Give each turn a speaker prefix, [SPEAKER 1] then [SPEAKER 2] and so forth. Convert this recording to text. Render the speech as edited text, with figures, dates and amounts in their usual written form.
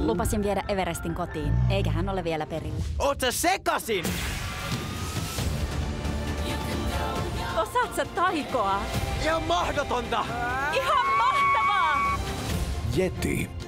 [SPEAKER 1] Lupasin viedä Everestin kotiin, eikä hän ole vielä perillä.
[SPEAKER 2] Oot sä sekasin?
[SPEAKER 1] Osaat sä taikoa?
[SPEAKER 2] Ihan mahdotonta!
[SPEAKER 1] Ihan mahtavaa!
[SPEAKER 3] Yeti.